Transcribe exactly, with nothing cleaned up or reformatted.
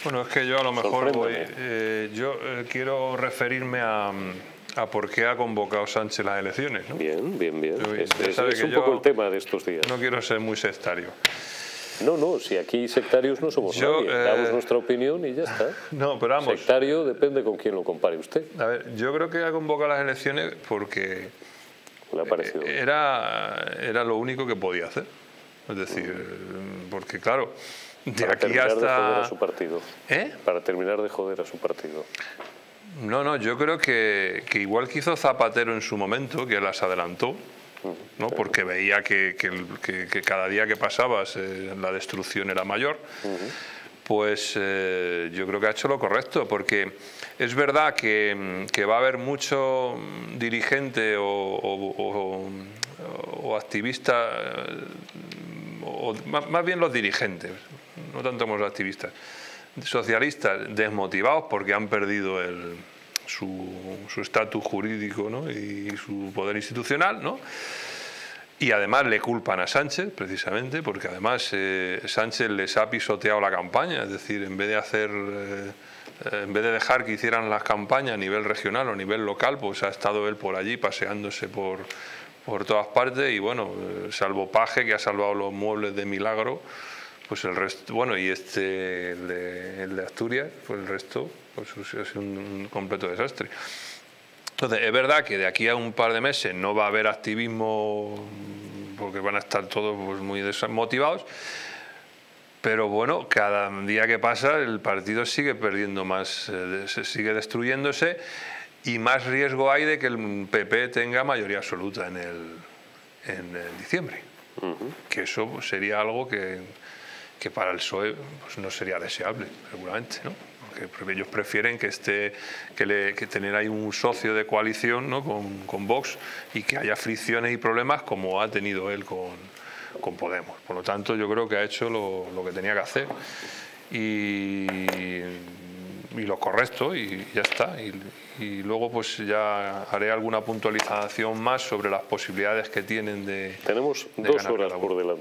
Bueno, es que yo a lo mejor voy, eh, yo eh, quiero referirme a, a por qué ha convocado Sánchez las elecciones, ¿no? Bien, bien, bien. Yo, es es, sabe es que un yo poco el tema de estos días. No quiero ser muy sectario. No, no, si aquí sectarios no somos yo, nadie. Eh, Damos nuestra opinión y ya está. No, pero vamos. Sectario depende con quién lo compare usted. A ver, yo creo que ha convocado las elecciones porque Le ha parecido. era, era lo único que podía hacer. Es decir, porque claro, de Para aquí terminar hasta... de joder a su partido. ¿Eh? Para terminar de joder a su partido. No, no, yo creo que, que igual que hizo Zapatero en su momento, que las adelantó, ¿no? Porque veía que, que, que, que cada día que pasaba eh, la destrucción era mayor, uh-huh. pues eh, yo creo que ha hecho lo correcto, porque es verdad que, que va a haber mucho dirigente o, o, o, o activista, o más bien los dirigentes, no tanto como los activistas, socialistas desmotivados porque han perdido el, su estatus jurídico, ¿no? Y su poder institucional, ¿no? Y además le culpan a Sánchez, precisamente, porque además eh, Sánchez les ha pisoteado la campaña, es decir, en vez de hacer, eh, en vez de dejar que hicieran las campañas a nivel regional o a nivel local, pues ha estado él por allí paseándose por, por todas partes y bueno, eh, salvo Paje, que ha salvado los muebles de milagro, pues el resto, bueno, y este, el de, el de Asturias, pues el resto, pues es un, un completo desastre. Entonces, es verdad que de aquí a un par de meses no va a haber activismo porque van a estar todos pues, muy desmotivados, pero bueno, cada día que pasa el partido sigue perdiendo más, eh, se sigue destruyéndose y más riesgo hay de que el P P tenga mayoría absoluta en el, en el diciembre. Uh-huh. Que eso sería algo que, que para el P S O E pues, no sería deseable, seguramente, ¿no? Porque ellos prefieren que esté que, le, que tener ahí un socio de coalición, ¿no? con, con Vox y que haya fricciones y problemas como ha tenido él con, con Podemos. Por lo tanto, yo creo que ha hecho lo, lo que tenía que hacer y, y lo correcto y ya está. Y, y luego pues ya haré alguna puntualización más sobre las posibilidades que tienen de... Tenemos de dos horas por delante.